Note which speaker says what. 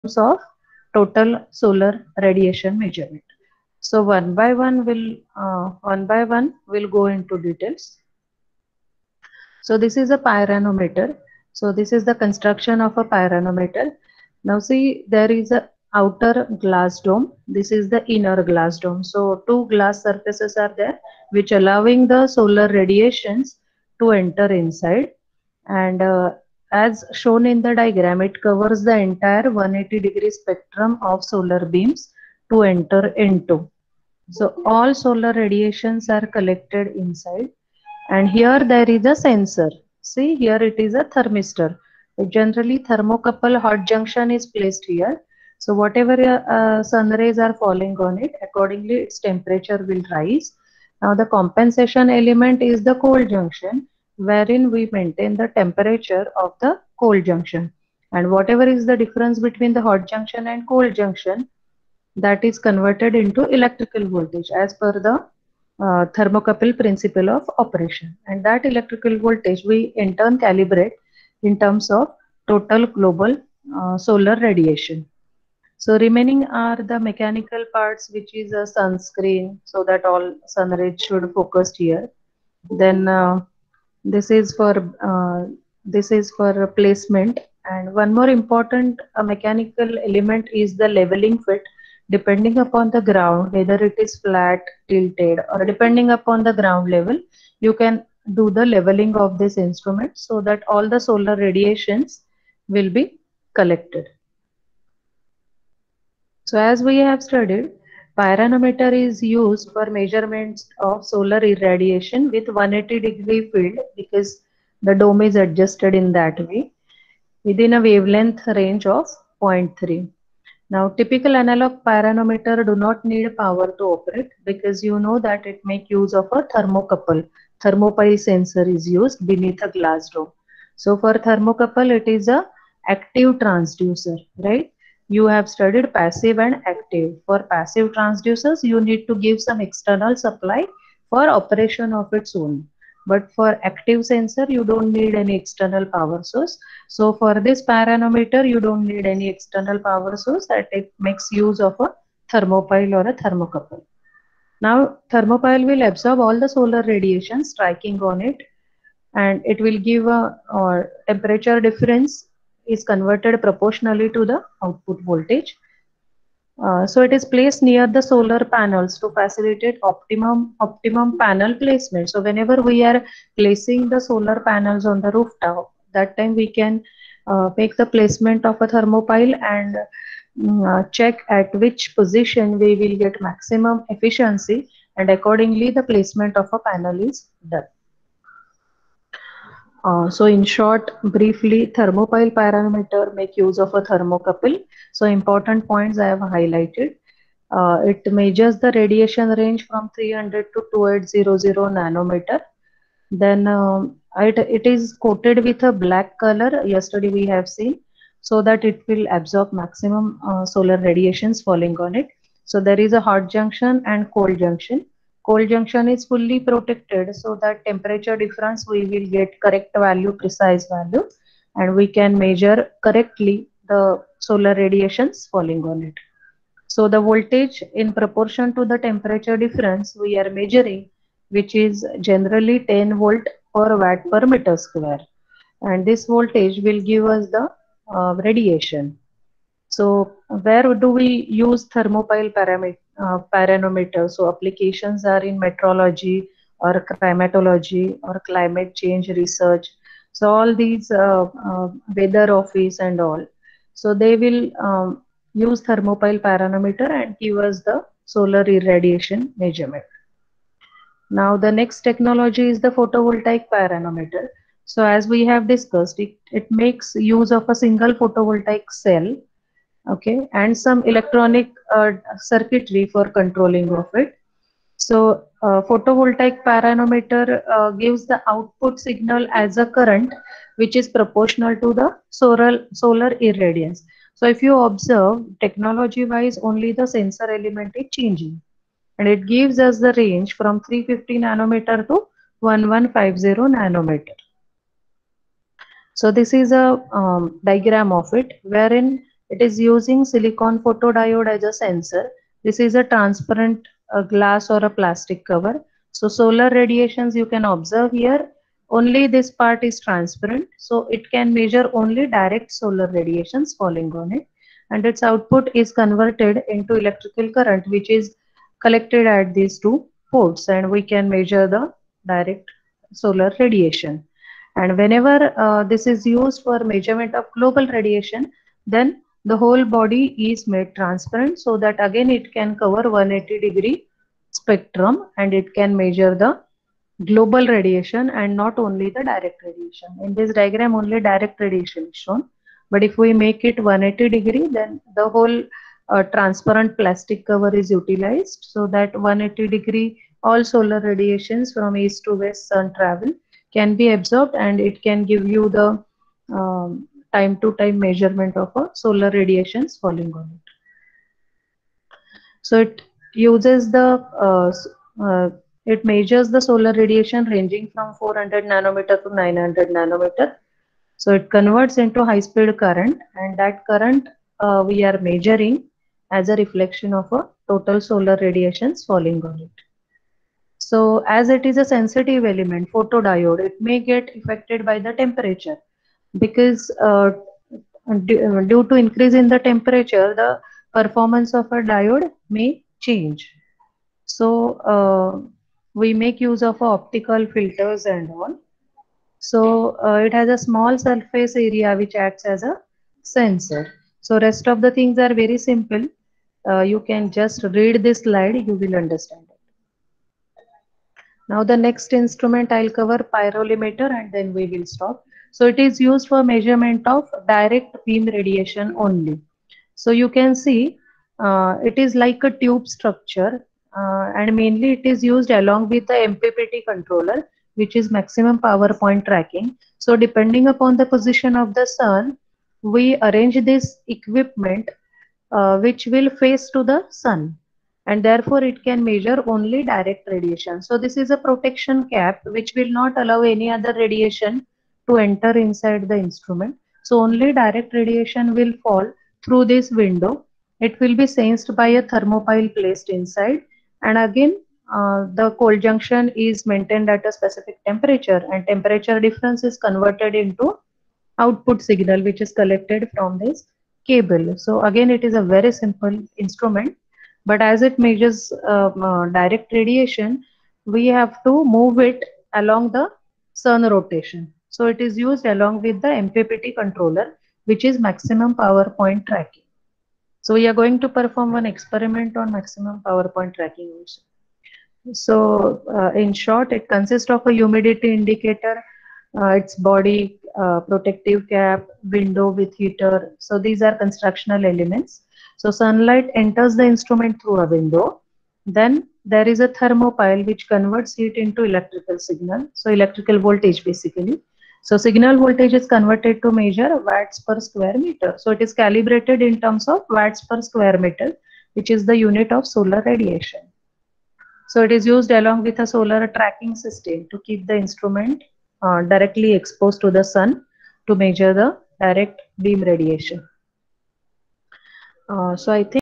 Speaker 1: terms of total solar radiation measurement. So one by one will go into details. So this is a pyranometer. So this is the construction of a pyranometer. Now see, there is a outer glass dome. This is the inner glass dome. So two glass surfaces are there which allowing the solar radiations to enter inside. And as shown in the diagram, it covers the entire 180-degree spectrum of solar beams to enter into. So all solar radiations are collected inside, and here there is a sensor. See, here it is a thermistor. Generally thermocouple hot junction is placed here. So whatever sun rays are falling on it, accordingly its temperature will rise. Now the compensation element is the cold junction, wherein we maintain the temperature of the cold junction. And whatever is the difference between the hot junction and cold junction, that is converted into electrical voltage as per the thermocouple principle of operation, and that electrical voltage we in turn calibrate in terms of total global solar radiation. So remaining are the mechanical parts, which is a sunscreen, so that all sun rays should focus here. Then this is for placement, and one more important mechanical element is the leveling fit. Depending upon the ground, whether it is flat, tilted, or depending upon the ground level, you can do the leveling of this instrument so that all the solar radiations will be collected. So as we have studied, pyranometer is used for measurements of solar irradiation with 180-degree field, because the dome is adjusted in that way within a wavelength range of 0.3. Now, typical analog pyranometer do not need power to operate, because you know that it make use of a thermocouple. Thermopile sensor is used beneath a glass dome. So for thermocouple, it is a active transducer, right? You have studied passive and active. For passive transducers, you need to give some external supply for operation of its own. But for active sensor, you don't need any external power source. So for this pyranometer, you don't need any external power source, that it makes use of a thermopile or a thermocouple. Now, thermopile will absorb all the solar radiation striking on it, and it will give a temperature difference is converted proportionally to the output voltage. So it is placed near the solar panels to facilitate optimum panel placement. So whenever we are placing the solar panels on the rooftop, that time we can make the placement of a thermopile and check at which position we will get maximum efficiency, and accordingly the placement of a panel is done. So in short, briefly, thermopile pyranometer make use of a thermocouple. So important points I have highlighted. It measures the radiation range from 300 to 2800 nanometer. Then it is coated with a black color. Yesterday we have seen, so that it will absorb maximum solar radiations falling on it. So there is a hot junction and cold junction. Cold junction is fully protected, so that temperature difference we will get correct value, precise value, and we can measure correctly the solar radiations falling on it. So the voltage in proportion to the temperature difference we are measuring, which is generally 10 volt per watt per meter square. And this voltage will give us the radiation. So where do we use thermopile pyranometer? So applications are in meteorology or climatology or climate change research. So all these weather office and all. So they will use thermopile pyranometer and give us the solar irradiation measurement. Now the next technology is the photovoltaic pyranometer. So as we have discussed, it makes use of a single photovoltaic cell, okay, and some electronic circuitry for controlling of it. So photovoltaic pyranometer gives the output signal as a current which is proportional to the solar irradiance. So if you observe, technology wise only the sensor element is changing, and it gives us the range from 350 nanometer to 1150 nanometer. So this is a diagram of it, wherein It is using silicon photodiode as a sensor. This is a transparent glass or a plastic cover. So solar radiations you can observe here, only this part is transparent. So it can measure only direct solar radiations falling on it. And its output is converted into electrical current, which is collected at these two ports, and we can measure the direct solar radiation. And whenever this is used for measurement of global radiation, then the whole body is made transparent, so that again it can cover 180-degree spectrum, and it can measure the global radiation and not only the direct radiation. In this diagram only direct radiation is shown, but if we make it 180-degree, then the whole transparent plastic cover is utilized, so that 180-degree all solar radiations from east to west sun travel can be absorbed, and it can give you the time to time measurement of a solar radiations falling on it. So it uses the it measures the solar radiation ranging from 400 nanometer to 900 nanometer. So it converts into high speed current, and that current we are measuring as a reflection of a total solar radiations falling on it. So as it is a sensitive element, photodiode, it may get affected by the temperature, because due to increase in the temperature, the performance of a diode may change. So we make use of optical filters and all. So it has a small surface area which acts as a sensor. So rest of the things are very simple. You can just read this slide, you will understand it. Now the next instrument I'll cover pyrolimeter, and then we will stop. So it is used for measurement of direct beam radiation only. So you can see it is like a tube structure, and mainly it is used along with the MPPT controller, which is maximum power point tracking. So depending upon the position of the sun, we arrange this equipment which will face to the sun, and therefore it can measure only direct radiation. So this is a protection cap which will not allow any other radiation to enter inside the instrument. So only direct radiation will fall through this window. It will be sensed by a thermopile placed inside, and again the cold junction is maintained at a specific temperature, and temperature difference is converted into output signal which is collected from this cable. So again it is a very simple instrument, but as it measures direct radiation, we have to move it along the sun rotation. So it is used along with the MPPT controller, which is maximum power point tracking. So we are going to perform one experiment on maximum power point tracking also. So in short, it consists of a humidity indicator, its body, protective cap, window with heater. So these are constructional elements. So sunlight enters the instrument through a window. Then there is a thermopile which converts heat into electrical signal. So electrical voltage basically. So signal voltage is converted to measure watts per square meter. So it is calibrated in terms of watts per square meter, which is the unit of solar radiation. So it is used along with a solar tracking system to keep the instrument directly exposed to the sun to measure the direct beam radiation. So I think